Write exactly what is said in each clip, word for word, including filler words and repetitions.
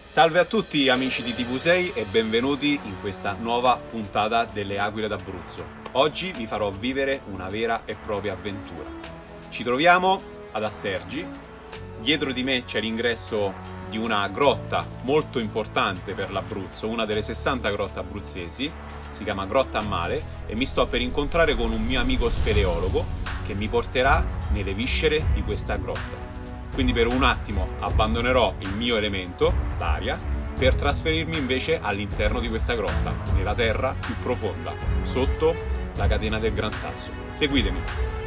Salve a tutti amici di T V sei e benvenuti in questa nuova puntata delle Aquile d'Abruzzo. Oggi vi farò vivere una vera e propria avventura. Ci troviamo ad Assergi, dietro di me c'è l'ingresso di una grotta molto importante per l'Abruzzo, una delle sessanta grotte abruzzesi, si chiama Grotta a Male, e mi sto per incontrare con un mio amico speleologo che mi porterà nelle viscere di questa grotta. Quindi per un attimo abbandonerò il mio elemento, l'aria, per trasferirmi invece all'interno di questa grotta, nella terra più profonda, sotto la catena del Gran Sasso. Seguitemi!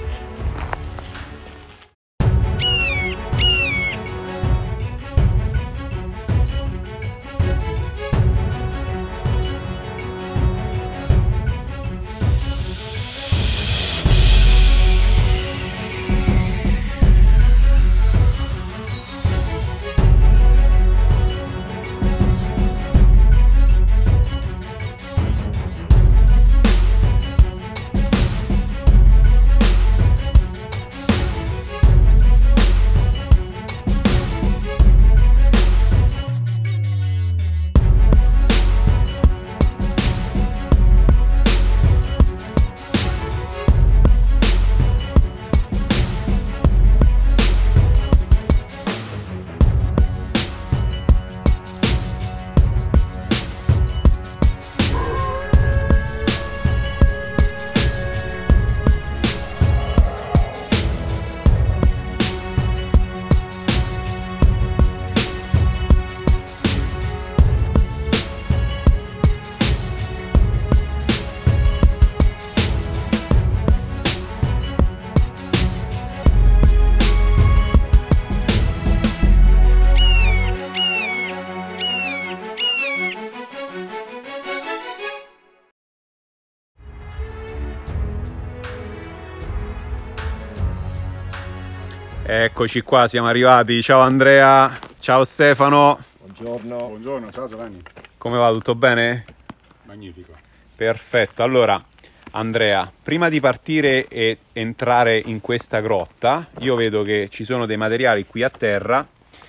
Eccoci qua, siamo arrivati. Ciao Andrea, ciao Stefano. Buongiorno. Buongiorno, ciao Giovanni. Come va? Tutto bene? Magnifico. Perfetto. Allora, Andrea, prima di partire e entrare in questa grotta, io vedo che ci sono dei materiali qui a terra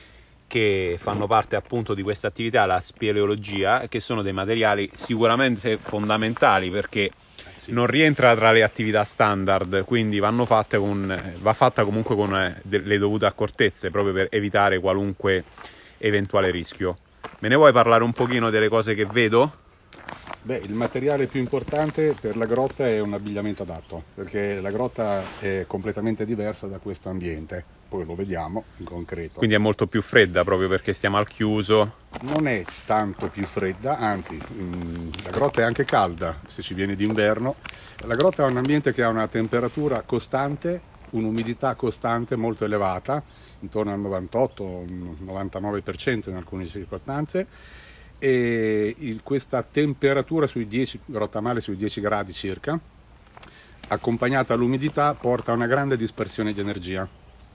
che fanno parte appunto di questa attività, la speleologia, che sono dei materiali sicuramente fondamentali perché non rientra tra le attività standard, quindi vanno fatte con, va fatta comunque con le dovute accortezze proprio per evitare qualunque eventuale rischio. Me ne vuoi parlare un pochino delle cose che vedo? Beh, il materiale più importante per la grotta è un abbigliamento adatto, perché la grotta è completamente diversa da questo ambiente, poi lo vediamo in concreto. Quindi è molto più fredda proprio perché stiamo al chiuso. Non è tanto più fredda, anzi la grotta è anche calda se ci viene d'inverno. La grotta è un ambiente che ha una temperatura costante, un'umidità costante molto elevata, intorno al novantotto novantanove per cento in alcune circostanze, e il, questa temperatura sui dieci, Grotta a Male sui dieci gradi circa, accompagnata all'umidità, porta a una grande dispersione di energia.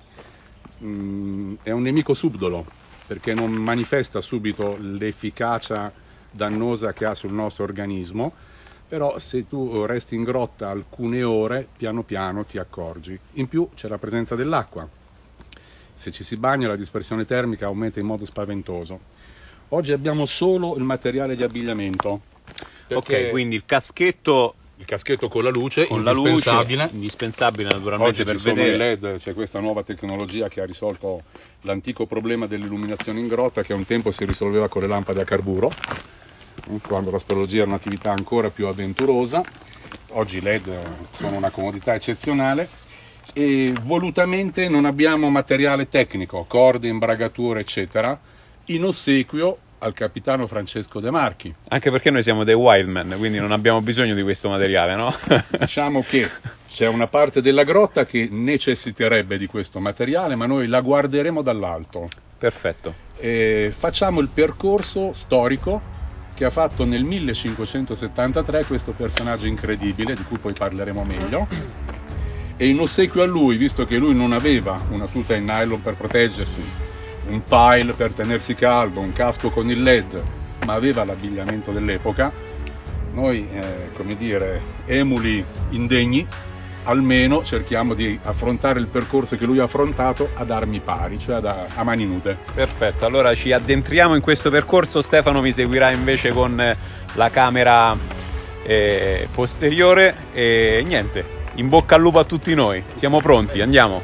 Mm, è un nemico subdolo perché non manifesta subito l'efficacia dannosa che ha sul nostro organismo, però se tu resti in grotta alcune ore, piano piano ti accorgi. In più c'è la presenza dell'acqua. Se ci si bagna la dispersione termica aumenta in modo spaventoso. Oggi abbiamo solo il materiale di abbigliamento. Ok, quindi il caschetto, il caschetto con la luce, con la luce, indispensabile. indispensabile naturalmente. Oggi per ci sono vedere. i L E D, c'è questa nuova tecnologia che ha risolto l'antico problema dell'illuminazione in grotta, che un tempo si risolveva con le lampade a carburo, quando la speleologia era un'attività ancora più avventurosa. Oggi i L E D sono una comodità eccezionale e volutamente non abbiamo materiale tecnico, corde, imbragature eccetera, in ossequio al capitano Francesco De Marchi. Anche perché noi siamo dei wildman, quindi non abbiamo bisogno di questo materiale, no? Diciamo che c'è una parte della grotta che necessiterebbe di questo materiale, ma noi la guarderemo dall'alto. Perfetto. E facciamo il percorso storico che ha fatto nel millecinquecentosettantatré questo personaggio incredibile, di cui poi parleremo meglio. E in ossequio a lui, visto che lui non aveva una tuta in nylon per proteggersi, un pile per tenersi caldo, un casco con il L E D, ma aveva l'abbigliamento dell'epoca, noi, eh, come dire, emuli indegni, almeno cerchiamo di affrontare il percorso che lui ha affrontato ad armi pari, cioè a, a mani nude. Perfetto, allora ci addentriamo in questo percorso. Stefano mi seguirà invece con la camera eh, posteriore e niente, in bocca al lupo a tutti noi, siamo pronti, andiamo.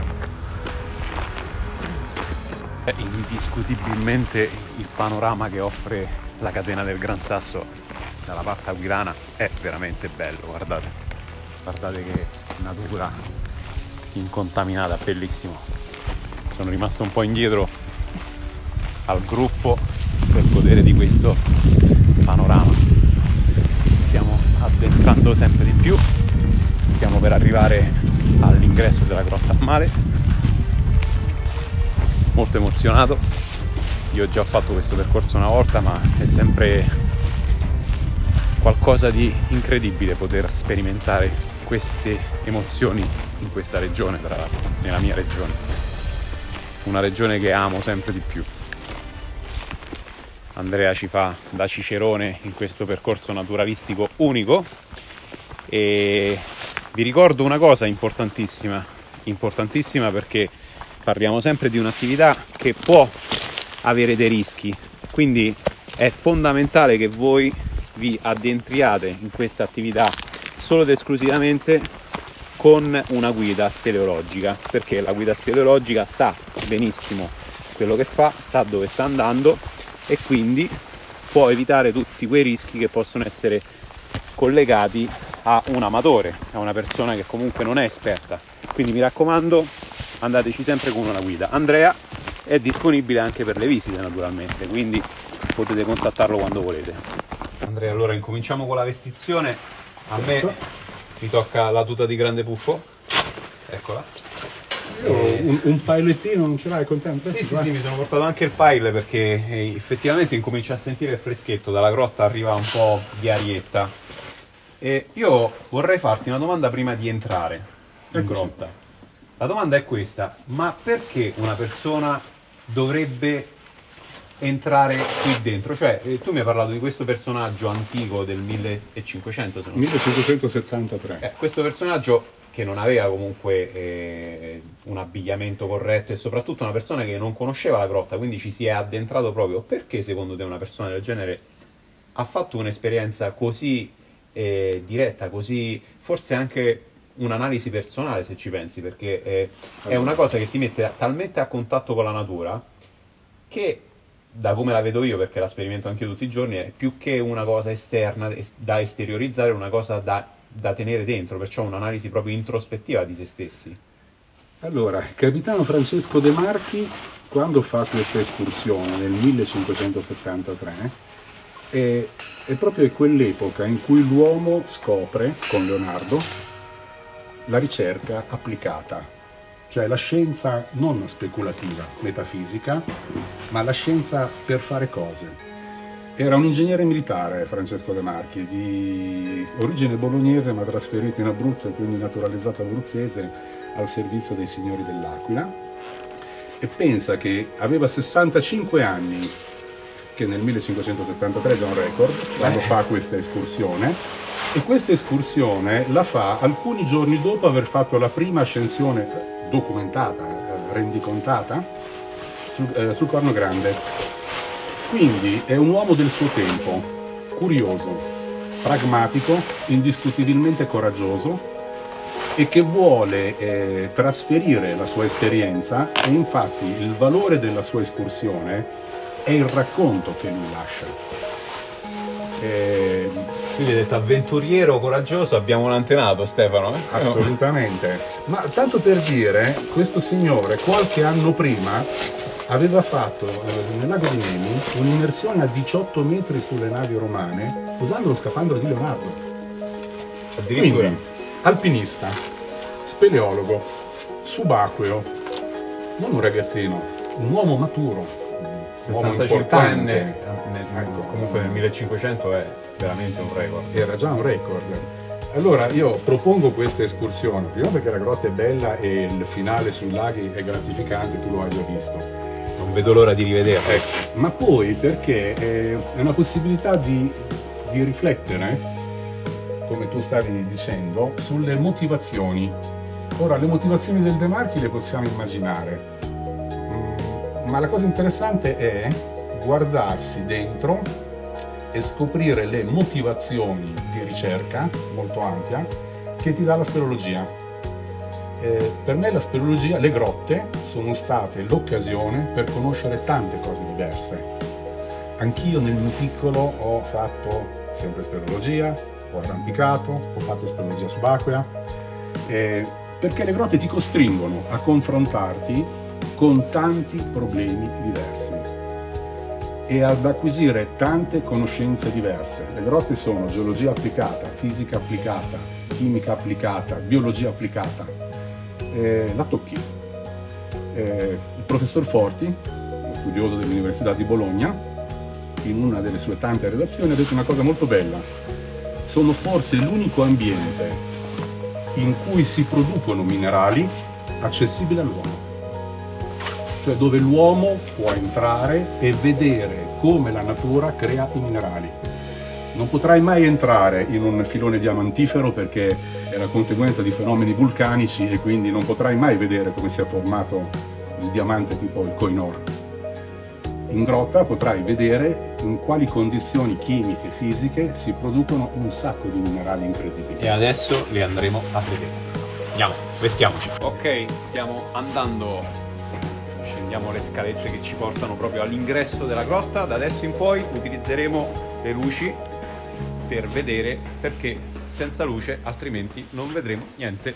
È indiscutibilmente il panorama che offre la catena del Gran Sasso dalla parte aquilana è veramente bello, guardate, guardate che natura incontaminata, bellissimo. Sono rimasto un po' indietro al gruppo per godere di questo panorama. Stiamo addentrando sempre di più, stiamo per arrivare all'ingresso della Grotta a Mare. Molto emozionato, io ho già fatto questo percorso una volta, ma è sempre qualcosa di incredibile poter sperimentare queste emozioni in questa regione, tra l'altro, nella mia regione, una regione che amo sempre di più. Andrea ci fa da cicerone in questo percorso naturalistico unico e vi ricordo una cosa importantissima, importantissima perché parliamo sempre di un'attività che può avere dei rischi, quindi è fondamentale che voi vi addentriate in questa attività solo ed esclusivamente con una guida speleologica, perché la guida speleologica sa benissimo quello che fa, sa dove sta andando e quindi può evitare tutti quei rischi che possono essere collegati a un amatore, a una persona che comunque non è esperta. Quindi mi raccomando, andateci sempre con una guida. Andrea è disponibile anche per le visite naturalmente, quindi potete contattarlo quando volete. Andrea, allora incominciamo con la vestizione. A me mi tocca la tuta di grande puffo, eccola. E... un, un pilettino non ce l'hai con te? Sì, sì, sì, mi sono portato anche il pile perché effettivamente incomincia a sentire il freschetto, dalla grotta arriva un po' di arietta. E io vorrei farti una domanda prima di entrare in Eccoci. grotta. La domanda è questa: ma perché una persona dovrebbe entrare qui dentro? Cioè, eh, tu mi hai parlato di questo personaggio antico del millecinquecento, se non millecinquecentosettantatré. eh, questo personaggio che non aveva comunque eh, un abbigliamento corretto e soprattutto una persona che non conosceva la grotta, quindi ci si è addentrato proprio. Perché secondo te una persona del genere ha fatto un'esperienza così eh, diretta, così forse anche un'analisi personale, se ci pensi, perché è, è una cosa che ti mette talmente a contatto con la natura che, da come la vedo io, perché la sperimento anche io tutti i giorni, è più che una cosa esterna da esteriorizzare, una cosa da, da tenere dentro, perciò un'analisi proprio introspettiva di se stessi. Allora, capitano Francesco De Marchi, quando fa questa escursione nel millecinquecentosettantatré, è, è proprio quell'epoca in cui l'uomo scopre, con Leonardo, la ricerca applicata, cioè la scienza non speculativa, metafisica, ma la scienza per fare cose. Era un ingegnere militare, Francesco De Marchi, di origine bolognese ma trasferito in Abruzzo e quindi naturalizzato abruzzese al servizio dei signori dell'Aquila, e pensa che aveva sessantacinque anni, che nel millecinquecentosettantatré è già un record, quando fa questa escursione. E questa escursione la fa alcuni giorni dopo aver fatto la prima ascensione documentata, eh, rendicontata, sul, eh, sul Corno Grande. Quindi è un uomo del suo tempo, curioso, pragmatico, indiscutibilmente coraggioso e che vuole eh, trasferire la sua esperienza, e infatti il valore della sua escursione è il racconto che lui lascia. Eh, Quindi hai detto avventuriero coraggioso, abbiamo un antenato, Stefano, eh? Assolutamente, ma tanto per dire, questo signore qualche anno prima aveva fatto eh, nel lago di Nemi un'immersione a diciotto metri sulle navi romane usando lo scafandro di Leonardo. Addirittura. Quindi, alpinista, speleologo, subacqueo, non un ragazzino, un uomo maturo, un uomo sessantacinquenne, importante. ecco, comunque nel millecinquecento è veramente un record. Era già un record. Allora io propongo questa escursione, prima perché la grotta è bella e il finale sui laghi è gratificante, tu lo hai già visto. Non vedo l'ora di rivederlo. Ecco. Ma poi perché è una possibilità di, di riflettere come tu stavi dicendo, sulle motivazioni. Ora, le motivazioni del De Marchi le possiamo immaginare, mm, ma la cosa interessante è guardarsi dentro e scoprire le motivazioni di ricerca molto ampia che ti dà la speleologia. Eh, per me la speleologia, le grotte, sono state l'occasione per conoscere tante cose diverse. Anch'io nel mio piccolo ho fatto sempre speleologia, ho arrampicato, ho fatto speleologia subacquea, eh, perché le grotte ti costringono a confrontarti con tanti problemi diversi e ad acquisire tante conoscenze diverse. Le grotte sono geologia applicata, fisica applicata, chimica applicata, biologia applicata. Eh, la tocchi. Eh, il professor Forti, studioso dell'Università di Bologna, in una delle sue tante relazioni ha detto una cosa molto bella: sono forse l'unico ambiente in cui si producono minerali accessibili all'uomo, cioè dove l'uomo può entrare e vedere come la natura crea i minerali. Non potrai mai entrare in un filone diamantifero perché è la conseguenza di fenomeni vulcanici e quindi non potrai mai vedere come si è formato il diamante tipo il Koh-i-Noor. In grotta potrai vedere in quali condizioni chimiche e fisiche si producono un sacco di minerali incredibili. E adesso li andremo a vedere. Andiamo, vestiamoci. Ok, stiamo andando. Scendiamo le scalette che ci portano proprio all'ingresso della grotta. Da adesso in poi utilizzeremo le luci per vedere, perché senza luce altrimenti non vedremo niente.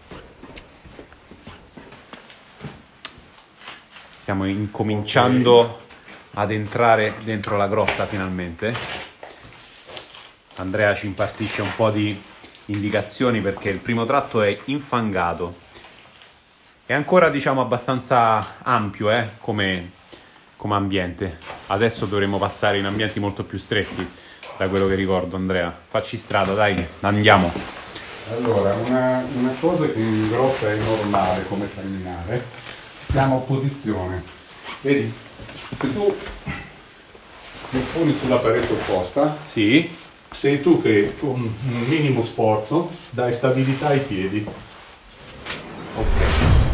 Stiamo incominciando ad entrare dentro la grotta finalmente. Andrea ci impartisce un po' di indicazioni perché il primo tratto è infangato. È ancora, diciamo, abbastanza ampio eh, come, come ambiente. Adesso dovremo passare in ambienti molto più stretti, da quello che ricordo. Andrea, facci strada, dai, andiamo. Allora, una, una cosa che in grotta è normale come camminare si chiama opposizione. Vedi, se tu ti poni sulla parete opposta, Sì. sei tu che con un minimo sforzo dai stabilità ai piedi. Ok.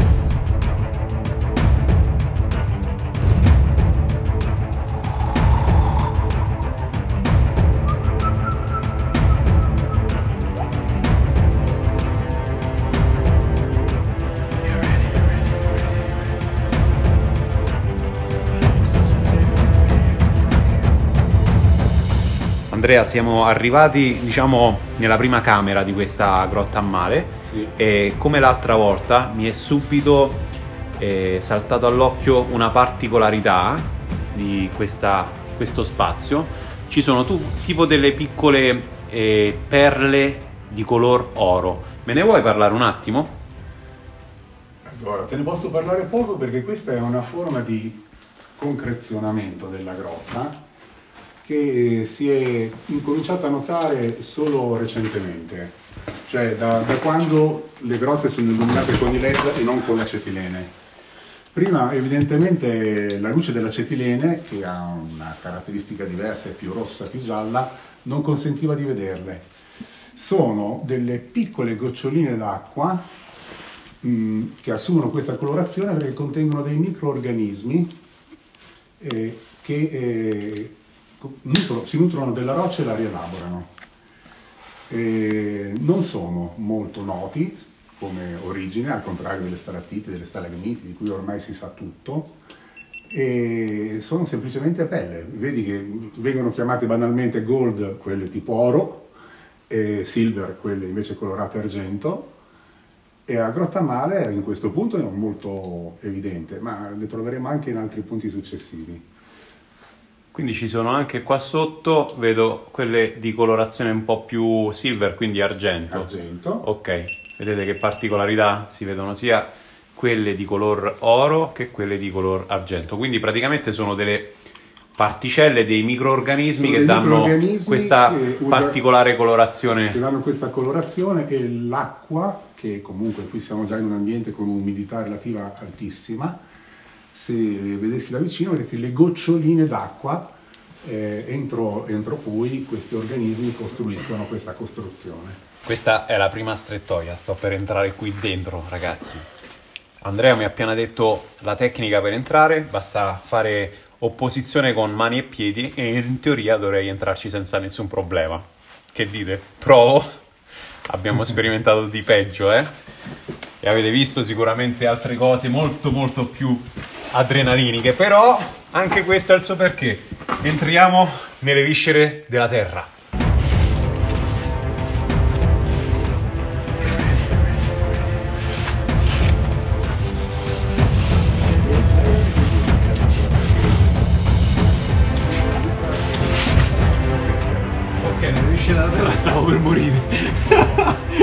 Andrea, siamo arrivati, diciamo, nella prima camera di questa grotta a mare. Sì. E come l'altra volta mi è subito eh, saltato all'occhio una particolarità di questa, questo spazio. Ci sono tu, tipo delle piccole eh, perle di color oro. Me ne vuoi parlare un attimo? Allora, te ne posso parlare poco perché questa è una forma di concrezionamento della grotta che si è incominciata a notare solo recentemente, cioè da, da quando le grotte sono illuminate con i led e non con l'acetilene. Prima evidentemente la luce dell'acetilene, che ha una caratteristica diversa, è più rossa, più gialla, non consentiva di vederle. Sono delle piccole goccioline d'acqua mh, che assumono questa colorazione perché contengono dei microorganismi eh, che eh, si nutrono della roccia e la rielaborano. E non sono molto noti come origine, al contrario delle stalattiti, delle stalagmiti, di cui ormai si sa tutto, e sono semplicemente pelle. Vedi che vengono chiamate banalmente gold quelle tipo oro, e silver quelle invece colorate argento, e a Grotta Mare in questo punto è molto evidente, ma le troveremo anche in altri punti successivi. Quindi ci sono anche qua sotto, vedo quelle di colorazione un po' più silver, quindi argento. Argento. Ok, vedete che particolarità? Si vedono sia quelle di color oro che quelle di color argento. Quindi praticamente sono delle particelle, dei microorganismi Sono che dei danno microorganismi questa che usa- particolare colorazione. che danno questa colorazione, e l'acqua, che comunque qui siamo già in un ambiente con un'umidità relativa altissima, se le vedessi da vicino vedresti le goccioline d'acqua eh, entro, entro cui questi organismi costruiscono questa costruzione. Questa è la prima strettoia, sto per entrare qui dentro, ragazzi. Andrea mi ha appena detto la tecnica per entrare, basta fare opposizione con mani e piedi e in teoria dovrei entrarci senza nessun problema. Che dite? Provo? Abbiamo sperimentato di peggio, eh? E avete visto sicuramente altre cose molto molto più adrenaliniche, però anche questo è il suo perché. Entriamo nelle viscere della terra. Ok, nelle viscere della terra stavo per morire.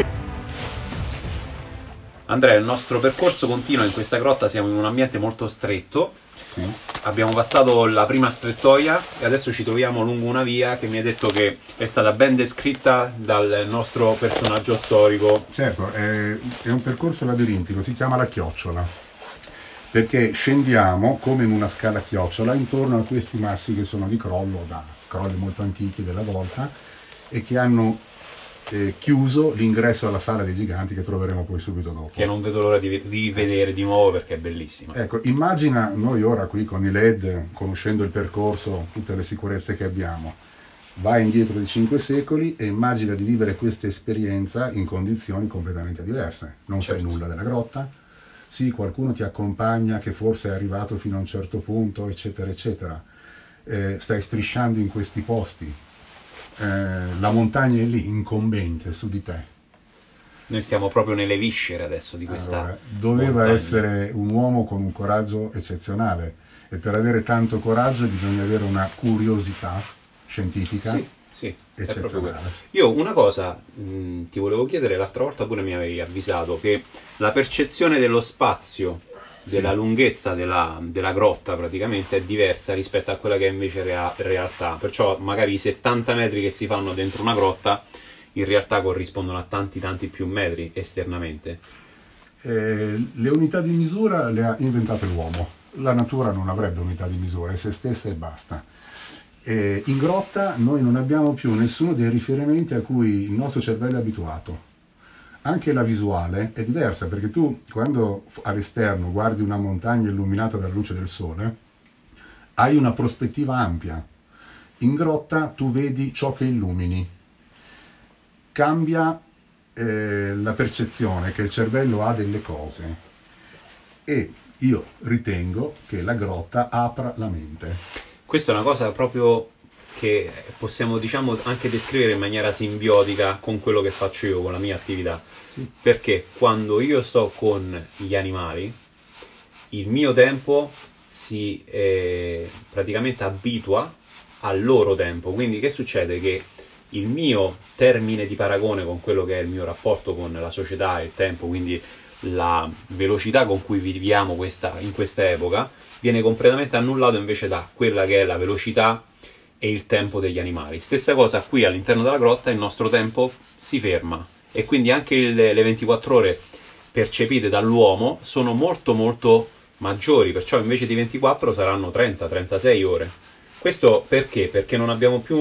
Andrea, il nostro percorso continua in questa grotta, siamo in un ambiente molto stretto. Sì. Abbiamo passato la prima strettoia e adesso ci troviamo lungo una via che mi ha detto che è stata ben descritta dal nostro personaggio storico. Certo, è, è un percorso labirintico, si chiama la chiocciola, perché scendiamo come in una scala a chiocciola intorno a questi massi che sono di crollo, da crolli molto antichi della volta, e che hanno eh, chiuso l'ingresso alla sala dei giganti che troveremo poi subito dopo. Che non vedo l'ora di rivedere di nuovo perché è bellissima. Ecco, immagina noi ora qui con i L E D, conoscendo il percorso, tutte le sicurezze che abbiamo, vai indietro di cinque secoli e immagina di vivere questa esperienza in condizioni completamente diverse. Non Certo. sai nulla della grotta, sì, qualcuno ti accompagna che forse è arrivato fino a un certo punto, eccetera, eccetera. Eh, stai strisciando in questi posti. Eh, la montagna è lì, incombente su di te. Noi stiamo proprio nelle viscere adesso di questa Allora, doveva montagna. essere un uomo con un coraggio eccezionale e per avere tanto coraggio bisogna avere una curiosità scientifica Sì, sì, è proprio eccezionale. quello. Io una cosa mh, ti volevo chiedere, l'altra volta pure mi avevi avvisato che la percezione dello spazio, della Sì. lunghezza della, della grotta praticamente è diversa rispetto a quella che è invece rea- realtà, perciò magari i settanta metri che si fanno dentro una grotta in realtà corrispondono a tanti tanti più metri esternamente. Eh, le unità di misura le ha inventate l'uomo, la natura non avrebbe unità di misura, è se stessa e basta. Eh, in grotta noi non abbiamo più nessuno dei riferimenti a cui il nostro cervello è abituato. Anche la visuale è diversa, perché tu quando all'esterno guardi una montagna illuminata dalla luce del sole, hai una prospettiva ampia. In grotta tu vedi ciò che illumini. Cambia eh, la percezione che il cervello ha delle cose e io ritengo che la grotta apra la mente. Questa è una cosa proprio che possiamo diciamo anche descrivere in maniera simbiotica con quello che faccio io, con la mia attività. Sì. Perché quando io sto con gli animali, il mio tempo si eh, praticamente abitua al loro tempo. Quindi che succede? Che il mio termine di paragone con quello che è il mio rapporto con la società e il tempo, quindi la velocità con cui viviamo questa, in questa epoca, viene completamente annullato invece da quella che è la velocità e il tempo degli animali. Stessa cosa qui all'interno della grotta, il nostro tempo si ferma e quindi anche le, le ventiquattro ore percepite dall'uomo sono molto molto maggiori, perciò invece di ventiquattro saranno trenta trentasei ore. Questo perché? Perché non abbiamo più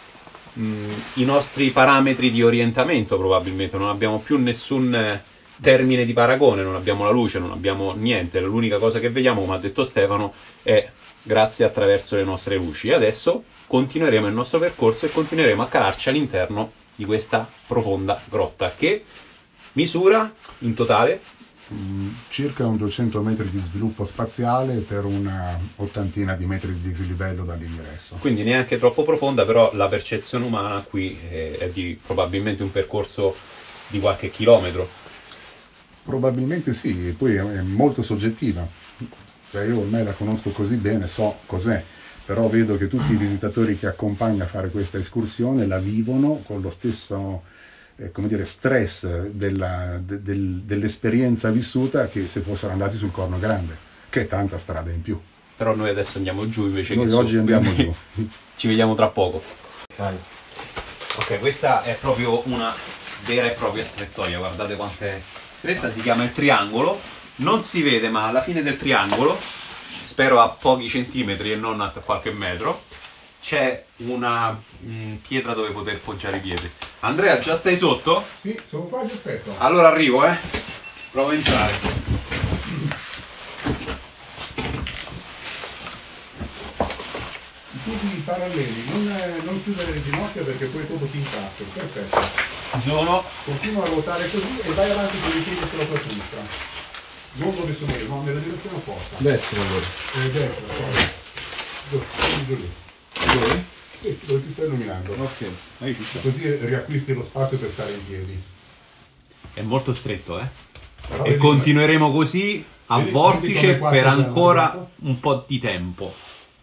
mh, i nostri parametri di orientamento, probabilmente non abbiamo più nessun eh, termine di paragone, non abbiamo la luce, non abbiamo niente, l'unica cosa che vediamo, come ha detto Stefano, è grazie attraverso le nostre luci. E adesso continueremo il nostro percorso e continueremo a calarci all'interno di questa profonda grotta che misura in totale Mm, circa un duecento metri di sviluppo spaziale per una ottantina di metri di dislivello dall'ingresso. quindi neanche troppo profonda, però la percezione umana qui è, è di probabilmente un percorso di qualche chilometro. Probabilmente sì, e poi è molto soggettiva. Cioè io ormai la conosco così bene, so cos'è, però vedo che tutti i visitatori che accompagnano a fare questa escursione la vivono con lo stesso eh, come dire, stress della, de, del, dell'esperienza vissuta che se fossero andati sul Corno Grande, che è tanta strada in più. Però noi adesso andiamo giù invece Noi che oggi su, andiamo quindi giù. ci vediamo tra poco. Vai. Ok, questa è proprio una vera e propria strettoia, guardate quanto è stretta, si chiama il triangolo, non si vede ma alla fine del triangolo, spero a pochi centimetri e non a qualche metro, c'è una mh, pietra dove poter poggiare i piedi. Andrea, già stai sotto? Sì, sono qua, ti aspetto. Allora arrivo, eh. Provo a entrare. I tubi paralleli, non, non chiudere le ginocchia perché poi dopo ti incastri. Perfetto. Ci sono. Continua a ruotare così e vai avanti con i piedi sulla tua sinistra. Non dove sono io, ma nella direzione opposta. Destra allora. Eh, destra, poi. Dove? Giù lì. Dove? Sì, dove ti sto illuminando. Ok, ahí ci sto. Così riacquisti lo spazio per stare in piedi. È molto stretto, eh. Però E vedi- continueremo così a vedi- vortice vedi come qua per c'è già ancora andato? un po' di tempo.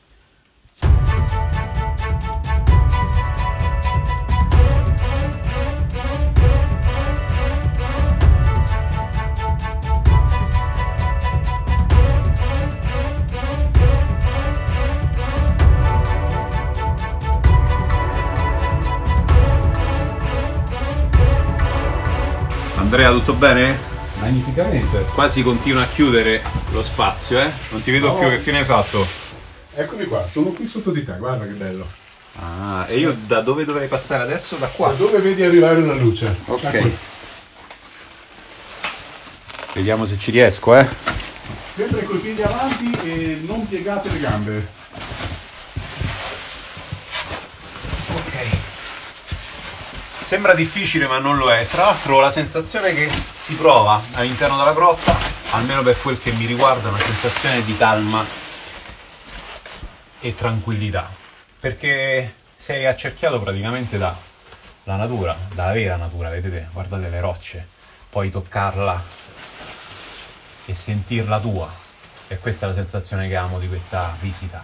Andrea, tutto bene? Magnificamente. Qua si continua a chiudere lo spazio, eh? Non ti vedo No. più, che fine hai fatto? Eccomi qua, sono qui sotto di te, guarda che bello. Ah, e io da dove dovrei passare adesso? Da qua. Da dove vedi arrivare la luce? Ok. Ecco. Vediamo se ci riesco, eh? Sempre coi piedi avanti e non piegate le gambe. Ok. Sembra difficile ma non lo è. Tra l'altro ho la sensazione che si prova all'interno della grotta, almeno per quel che mi riguarda, una sensazione di calma e tranquillità. Perché sei accerchiato praticamente dalla natura, dalla vera natura, vedete? Guardate le rocce, puoi toccarla e sentirla tua. E questa è la sensazione che amo di questa visita.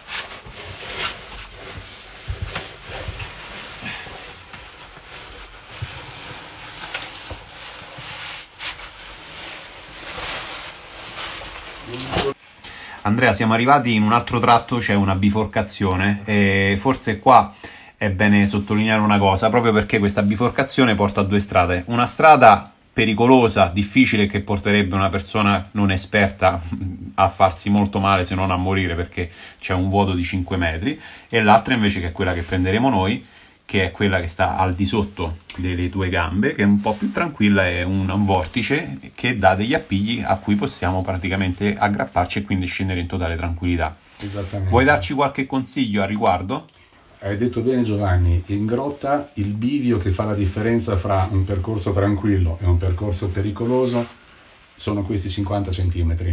Andrea, siamo arrivati in un altro tratto, c'è una biforcazione e forse qua è bene sottolineare una cosa, proprio perché questa biforcazione porta a due strade. Una strada pericolosa, difficile, che porterebbe una persona non esperta a farsi molto male, se non a morire, perché c'è un vuoto di cinque metri, e l'altra invece che è quella che prenderemo noi, che è quella che sta al di sotto delle tue gambe, che è un po' più tranquilla, è un, un vortice che dà degli appigli a cui possiamo praticamente aggrapparci e quindi scendere in totale tranquillità. Esattamente. Vuoi darci qualche consiglio a riguardo? Hai detto bene Giovanni, in grotta il bivio che fa la differenza fra un percorso tranquillo e un percorso pericoloso sono questi cinquanta centimetri.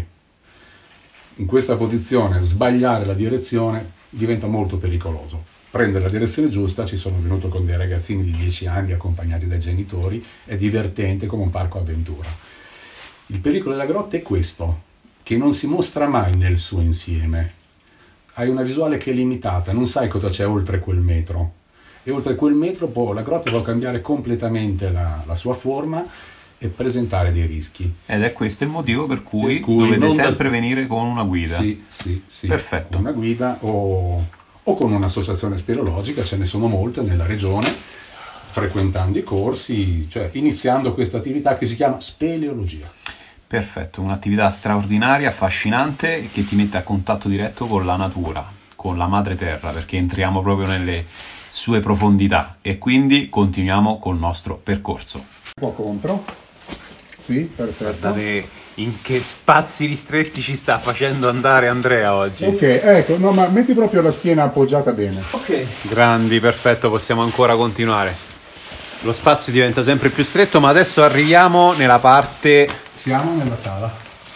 In questa posizione sbagliare la direzione diventa molto pericoloso. Prendere la direzione giusta, ci sono venuto con dei ragazzini di dieci anni accompagnati dai genitori, è divertente come un parco avventura. Il pericolo della grotta è questo, che non si mostra mai nel suo insieme. Hai una visuale che è limitata, non sai cosa c'è oltre quel metro. E oltre quel metro poi la grotta può cambiare completamente la, la sua forma e presentare dei rischi. Ed è questo il motivo per cui, Per cui dovete non sempre da- venire con una guida. Sì, sì, sì. Perfetto. Con una guida o, o con un'associazione speleologica, ce ne sono molte nella regione, frequentando i corsi, cioè iniziando questa attività che si chiama speleologia. Perfetto, un'attività straordinaria, affascinante, che ti mette a contatto diretto con la natura, con la madre terra, perché entriamo proprio nelle sue profondità e quindi continuiamo col nostro percorso. Un po' contro. Sì, perfetto. Guardate in che spazi ristretti ci sta facendo andare Andrea oggi. Ok, ecco, no, ma metti proprio la schiena appoggiata bene. Ok. Grandi, perfetto, possiamo ancora continuare. Lo spazio diventa sempre più stretto, ma adesso arriviamo nella parte Siamo nella sala.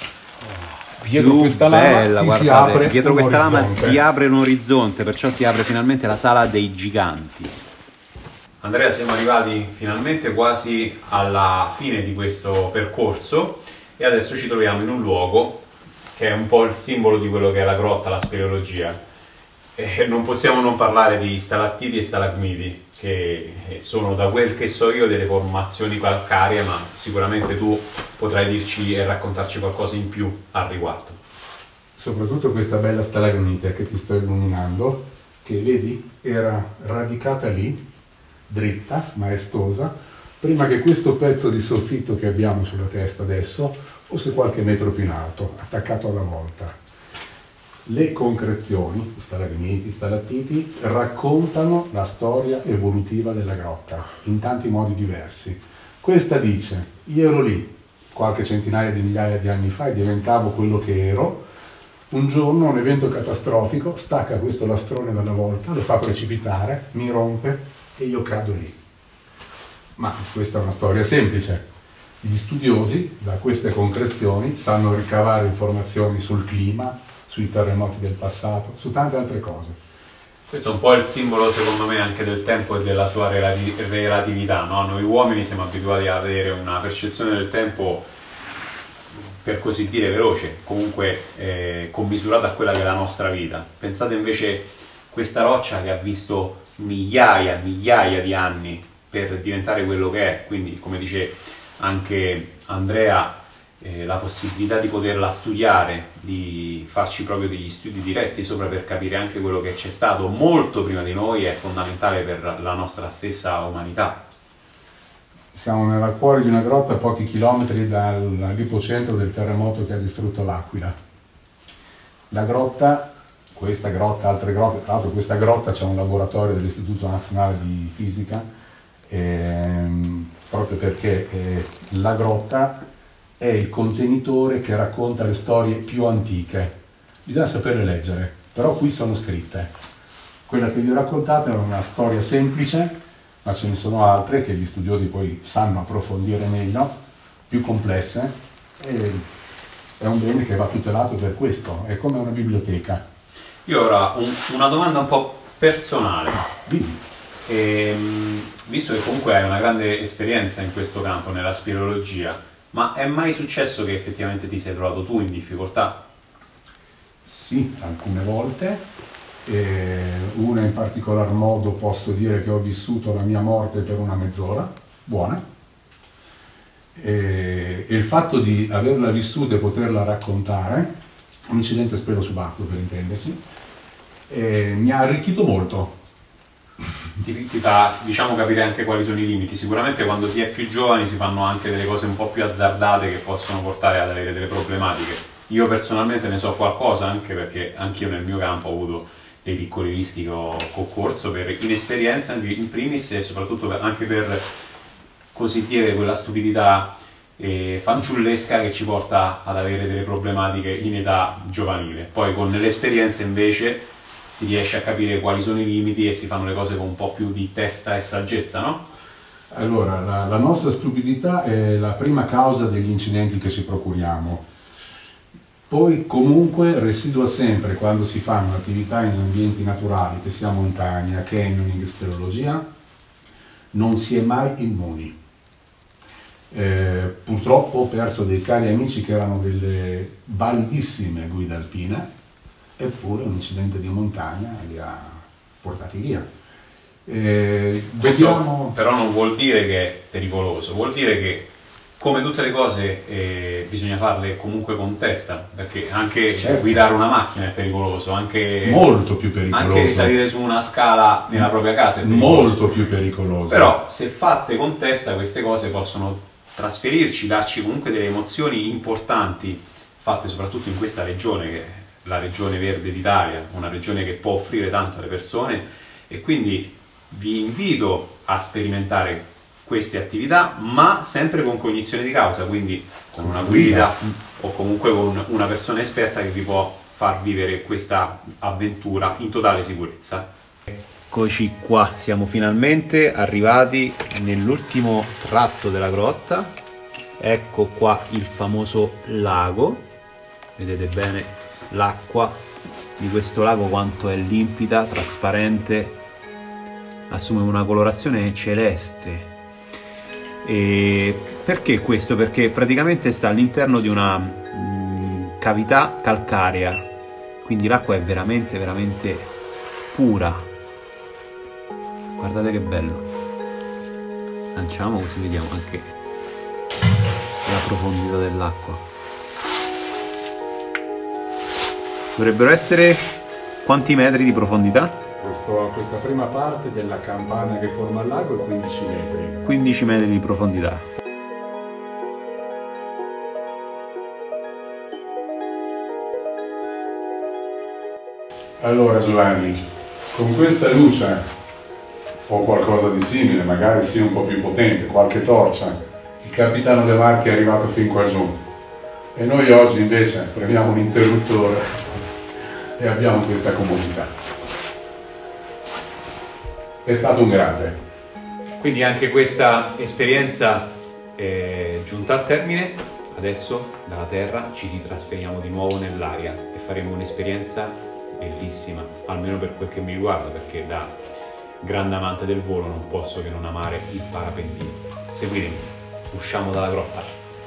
Dietro più questa lama bella, ti si guardate, apre dietro un questa lama orizzonte. si apre un orizzonte, perciò si apre finalmente la sala dei giganti. Andrea, siamo arrivati finalmente quasi alla fine di questo percorso e adesso ci troviamo in un luogo che è un po' il simbolo di quello che è la grotta, la speleologia. E non possiamo non parlare di stalattiti e stalagmiti, che sono, da quel che so io, delle formazioni calcaree, ma sicuramente tu potrai dirci e raccontarci qualcosa in più al riguardo. Soprattutto questa bella stalagmite che ti sto illuminando, che vedi era radicata lì, dritta, maestosa, prima che questo pezzo di soffitto che abbiamo sulla testa adesso fosse qualche metro più in alto, attaccato alla volta. Le concrezioni, stalagmiti, stalattiti, raccontano la storia evolutiva della grotta in tanti modi diversi. Questa dice: io ero lì qualche centinaia di migliaia di anni fa e diventavo quello che ero. Un giorno un evento catastrofico stacca questo lastrone dalla volta, lo fa precipitare, mi rompe e io cado lì. Ma questa è una storia semplice. Gli studiosi da queste concrezioni sanno ricavare informazioni sul clima, sui terremoti del passato, su tante altre cose. Questo è un po' il simbolo, secondo me, anche del tempo e della sua relati- relatività, no? Noi uomini siamo abituati ad avere una percezione del tempo, per così dire, veloce, comunque eh, commisurata a quella che è la nostra vita. Pensate invece questa roccia che ha visto migliaia, migliaia di anni per diventare quello che è, quindi come dice anche Andrea, Eh, la possibilità di poterla studiare, di farci proprio degli studi diretti sopra per capire anche quello che c'è stato molto prima di noi è fondamentale per la nostra stessa umanità. Siamo nel cuore di una grotta a pochi chilometri dall'ipocentro del terremoto che ha distrutto l'Aquila. La grotta, questa grotta, altre grotte, tra l'altro questa grotta c'è un laboratorio dell'Istituto Nazionale di Fisica, ehm, proprio perché eh, la grotta è il contenitore che racconta le storie più antiche. Bisogna sapere leggere, però qui sono scritte. Quella che vi ho raccontato è una storia semplice, ma ce ne sono altre che gli studiosi poi sanno approfondire meglio, più complesse, e è un bene che va tutelato per questo, è come una biblioteca. Io ora un, una domanda un po' personale. Dimmi. Ehm, visto che comunque hai una grande esperienza in questo campo, nella speleologia, ma è mai successo che effettivamente ti sei trovato tu in difficoltà? Sì, alcune volte. Eh, una in particolar modo posso dire che ho vissuto la mia morte per una mezz'ora, buona. E, e il fatto di averla vissuta e poterla raccontare, un incidente spelo subacqueo per intenderci, eh, mi ha arricchito molto. Ti, ti fa, diciamo, capire anche quali sono i limiti. Sicuramente quando si è più giovani si fanno anche delle cose un po' più azzardate che possono portare ad avere delle problematiche. Io personalmente ne so qualcosa, anche perché anch'io nel mio campo ho avuto dei piccoli rischi che ho concorso per inesperienza in primis e soprattutto per, anche per così dire quella stupidità eh, fanciullesca che ci porta ad avere delle problematiche in età giovanile. Poi con l'esperienza invece si riesce a capire quali sono i limiti e si fanno le cose con un po' più di testa e saggezza, no? Allora, la, la nostra stupidità è la prima causa degli incidenti che ci procuriamo. Poi comunque residua sempre quando si fanno attività in ambienti naturali, che sia montagna, canyoning, speleologia, non si è mai immuni. Eh, purtroppo ho perso dei cari amici che erano delle validissime guide alpine, eppure un incidente di montagna li ha portati via. Eh, Questo vediamo... però non vuol dire che è pericoloso, vuol dire che come tutte le cose eh, bisogna farle comunque con testa, perché anche certo. guidare una macchina è pericoloso, anche, molto più pericoloso. Anche risalire su una scala nella propria casa è pericoloso. Molto più pericoloso. Però se fatte con testa queste cose possono trasferirci, darci comunque delle emozioni importanti, fatte soprattutto in questa regione che è la regione verde d'Italia, una regione che può offrire tanto alle persone, e quindi vi invito a sperimentare queste attività, ma sempre con cognizione di causa, quindi con una guida o comunque con una persona esperta che vi può far vivere questa avventura in totale sicurezza. Eccoci qua, siamo finalmente arrivati nell'ultimo tratto della grotta. Ecco qua il famoso lago, vedete bene l'acqua di questo lago quanto è limpida, trasparente, assume una colorazione celeste. E perché questo? Perché praticamente sta all'interno di una mh, cavità calcarea, quindi l'acqua è veramente veramente pura. Guardate che bello. Lanciamo così vediamo anche la profondità dell'acqua. Dovrebbero essere quanti metri di profondità? Questo, questa prima parte della campana che forma il lago è quindici metri. quindici metri di profondità. Allora Giovanni, con questa luce o qualcosa di simile, magari sia un po' più potente, qualche torcia, il capitano De Marchi è arrivato fin qua giù e noi oggi invece prendiamo un interruttore e abbiamo questa comodità. È stato un grande. Quindi anche questa esperienza è giunta al termine. Adesso dalla terra ci ritrasferiamo di nuovo nell'aria e faremo un'esperienza bellissima, almeno per quel che mi riguarda, perché da grande amante del volo non posso che non amare il parapentino. Seguitemi, usciamo dalla grotta.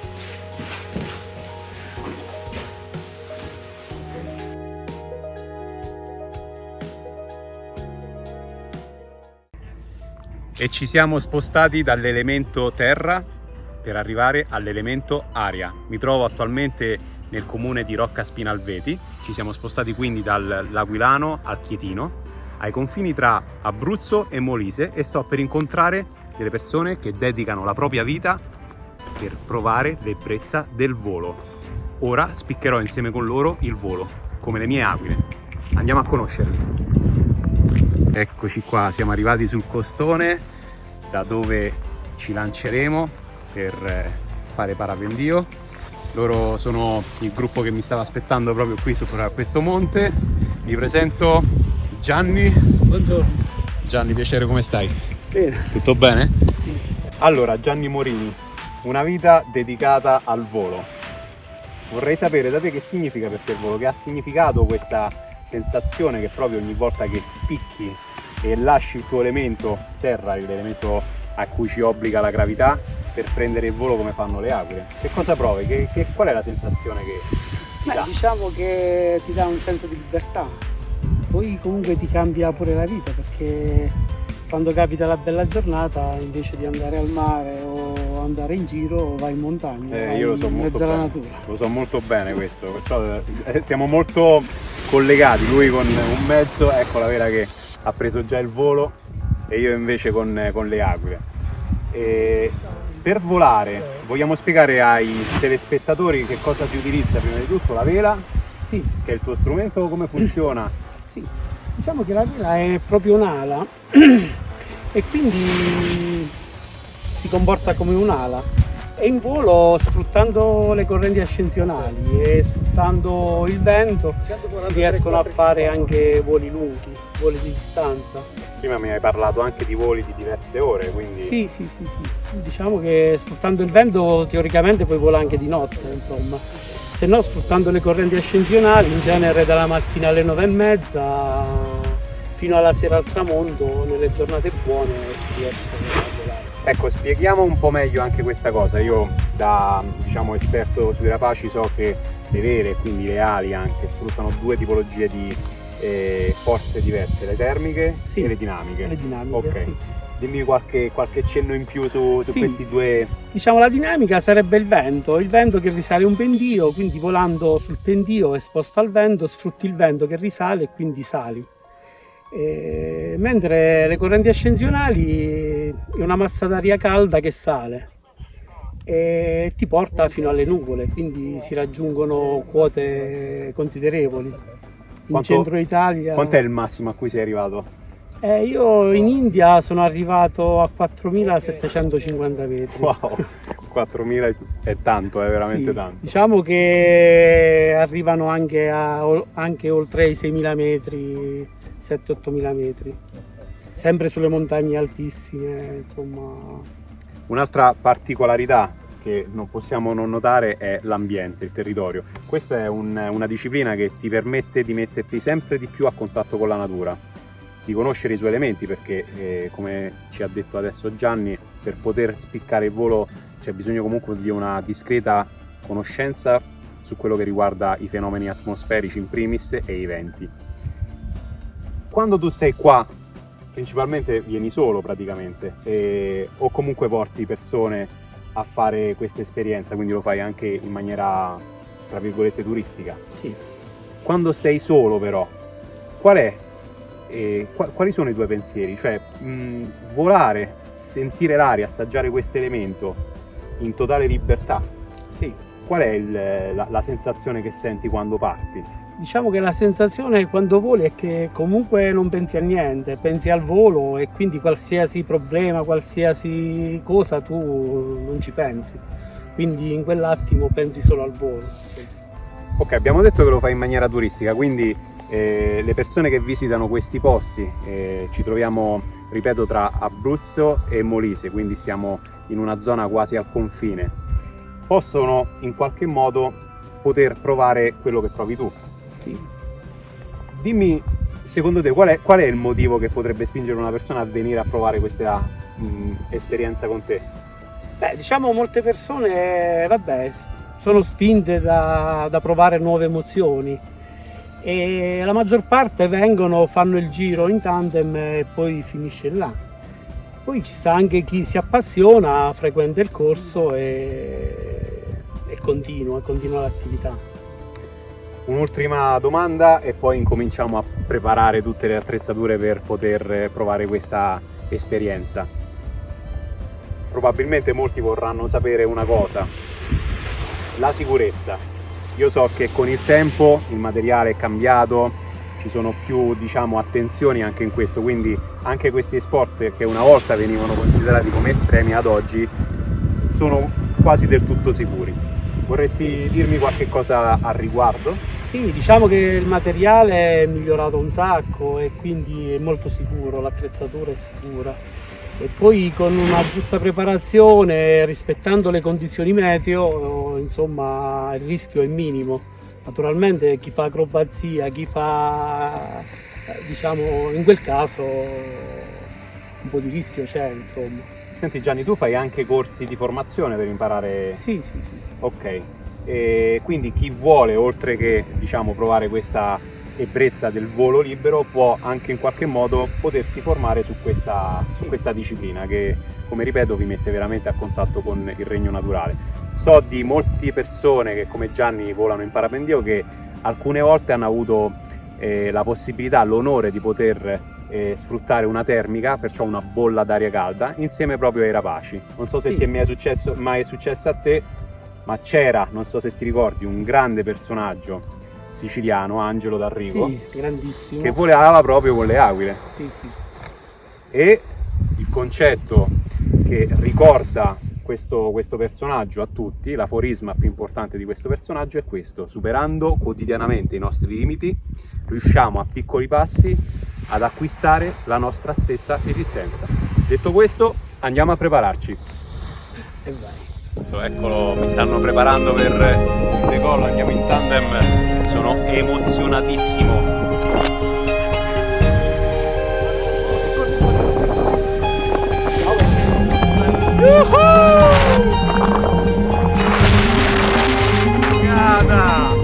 E ci siamo spostati dall'elemento terra per arrivare all'elemento aria. Mi trovo attualmente nel comune di Rocca Spinalveti. Ci siamo spostati quindi dall'Aquilano al Chietino, ai confini tra Abruzzo e Molise, e sto per incontrare delle persone che dedicano la propria vita per provare l'ebbrezza del volo. Ora spiccherò insieme con loro il volo, come le mie aquile. Andiamo a conoscerli. Eccoci qua, siamo arrivati sul costone da dove ci lanceremo per fare parapendio. Loro sono il gruppo che mi stava aspettando proprio qui sopra questo monte. Vi presento Gianni. Buongiorno. Gianni, piacere, come stai? Bene. Tutto bene? Sì. Allora, Gianni Morini, una vita dedicata al volo. Vorrei sapere da te che significa per te il volo, che ha significato questa sensazione che proprio ogni volta che spicchi e lasci il tuo elemento terra, l'elemento a cui ci obbliga la gravità, per prendere il volo come fanno le aquile. Che cosa provi? Che, che, qual è la sensazione che ti Beh, dà? diciamo che ti dà un senso di libertà, poi comunque ti cambia pure la vita, perché quando capita la bella giornata, invece di andare al mare o andare in giro, vai in montagna, Eh, vai io lo so in molto mezzo alla bene, natura. lo so molto bene questo, perciò eh, siamo molto collegati, lui con un mezzo, ecco la vera che ha preso già il volo e io invece con, con le aquile. E per volare, vogliamo spiegare ai telespettatori che cosa si utilizza? Prima di tutto la vela, Sì, che è il tuo strumento, come funziona? sì. Diciamo che la vela è proprio un'ala e quindi si comporta come un'ala, e in volo, sfruttando le correnti ascensionali e sfruttando il vento, si riescono a fare anche voli lunghi, voli di distanza. Prima mi hai parlato anche di voli di diverse ore, quindi... Sì, sì, sì, sì. Diciamo che sfruttando il vento teoricamente puoi volare anche di notte, insomma. Se no, sfruttando le correnti ascensionali, in genere dalla mattina alle nove e mezza fino alla sera al tramonto, nelle giornate buone si riesce a volare. Ecco, spieghiamo un po' meglio anche questa cosa. Io da, diciamo, esperto sui rapaci so che le vele, quindi le ali anche, sfruttano due tipologie di eh, forze diverse, le termiche Sì, e le dinamiche. Le dinamiche, Ok. sì. Dimmi qualche, qualche cenno in più su, su Sì. questi due. Diciamo la dinamica sarebbe il vento, il vento che risale un pendio, quindi volando sul pendio esposto al vento sfrutti il vento che risale e quindi sali. E, mentre le correnti ascensionali è una massa d'aria calda che sale e ti porta fino alle nuvole, quindi si raggiungono quote considerevoli. In Quanto- centro Italia... Quant'è il massimo a cui sei arrivato? Eh, io in India sono arrivato a quattromilasettecentocinquanta metri. Wow, quattromila è tanto, è veramente Sì, tanto. diciamo che arrivano anche, a, anche oltre i seimila metri, sette ottomila metri, sempre sulle montagne altissime, insomma. Un'altra particolarità che non possiamo non notare è l'ambiente, il territorio. Questa è un- una disciplina che ti permette di metterti sempre di più a contatto con la natura, di conoscere i suoi elementi, perché eh, come ci ha detto adesso Gianni, per poter spiccare il volo c'è bisogno comunque di una discreta conoscenza su quello che riguarda i fenomeni atmosferici in primis e i venti. Quando tu sei qua, principalmente vieni solo praticamente, e, o comunque porti persone a fare questa esperienza, quindi lo fai anche in maniera, tra virgolette, turistica. Sì. Quando sei solo però, qual è, eh, qua- quali sono i tuoi pensieri? Cioè, mh, volare, sentire l'aria, assaggiare questo elemento in totale libertà, Sì. qual è il- la, la sensazione che senti quando parti? Diciamo che la sensazione quando voli è che comunque non pensi a niente, pensi al volo e quindi qualsiasi problema, qualsiasi cosa tu non ci pensi, quindi in quell'attimo pensi solo al volo. Ok, abbiamo detto che lo fai in maniera turistica, quindi eh, le persone che visitano questi posti, eh, ci troviamo, ripeto, tra Abruzzo e Molise, quindi stiamo in una zona quasi al confine, possono in qualche modo poter provare quello che provi tu. Sì. Dimmi, secondo te, qual è, qual è il motivo che potrebbe spingere una persona a venire a provare questa mh, esperienza con te? Beh, diciamo molte persone, vabbè, sono spinte da, da provare nuove emozioni e la maggior parte vengono, fanno il giro in tandem e poi finisce là. Poi ci sta anche chi si appassiona, frequenta il corso e, e continua, continua l'attività. Un'ultima domanda e poi incominciamo a preparare tutte le attrezzature per poter provare questa esperienza. Probabilmente molti vorranno sapere una cosa: la sicurezza. Io so che con il tempo il materiale è cambiato, ci sono più, diciamo, attenzioni anche in questo, quindi anche questi sport che una volta venivano considerati come estremi ad oggi sono quasi del tutto sicuri. Vorresti dirmi qualche cosa al riguardo? Sì, diciamo che il materiale è migliorato un sacco e quindi è molto sicuro, l'attrezzatura è sicura. E poi con una giusta preparazione, rispettando le condizioni meteo, insomma il rischio è minimo. Naturalmente chi fa acrobazia, chi fa, diciamo, in quel caso un po' di rischio c'è, insomma. Senti Gianni, tu fai anche corsi di formazione per imparare? Sì, sì, sì. Ok, e quindi chi vuole, oltre che, diciamo, provare questa ebbrezza del volo libero, può anche in qualche modo potersi formare su questa, su questa disciplina che, come ripeto, vi mette veramente a contatto con il regno naturale. So di molte persone che come Gianni volano in parapendio che alcune volte hanno avuto eh, la possibilità, l'onore di poter eh, sfruttare una termica, perciò una bolla d'aria calda, insieme proprio ai rapaci. Non so se Sì. ti è mai successo, mai successo a te, ma c'era, non so se ti ricordi, un grande personaggio siciliano, Angelo D'Arrigo, Sì, grandissimo. che volava proprio con le aquile. Sì, sì. E il concetto che ricorda questo, questo personaggio a tutti, l'aforisma più importante di questo personaggio è questo: superando quotidianamente i nostri limiti, riusciamo a piccoli passi ad acquistare la nostra stessa esistenza. Detto questo, andiamo a prepararci. E vai. Eccolo, mi stanno preparando per il decollo, andiamo in tandem, sono emozionatissimo. Figata!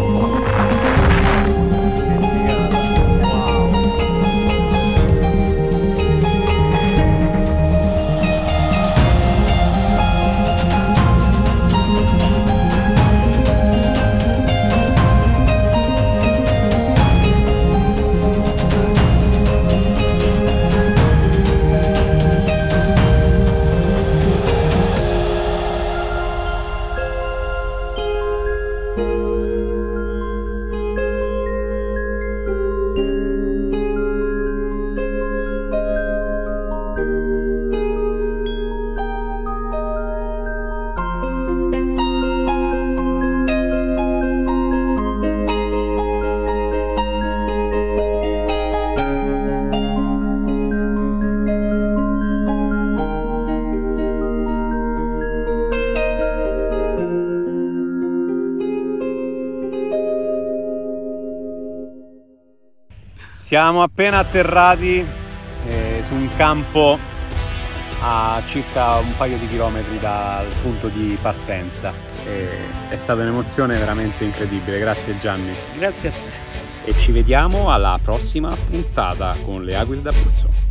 Siamo appena atterrati eh, su un campo a circa un paio di chilometri dal punto di partenza. E è stata un'emozione veramente incredibile, grazie Gianni. Grazie a te. E ci vediamo alla prossima puntata con le Aquile d'Abruzzo.